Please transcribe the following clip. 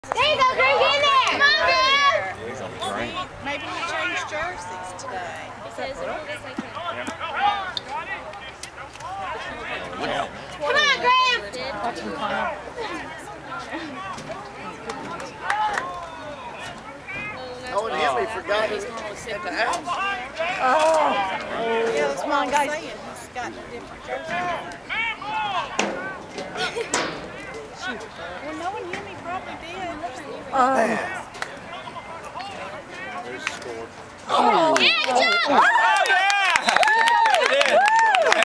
There you go, Greg, get in there! Come on, Greg! Maybe we change jerseys today. Come on, Graham! Oh, and him, he forgot his at the house. Yeah, that's what I'm saying. He's got a different jersey. Well, knowing him, he probably did. There's the score. Yeah, good job!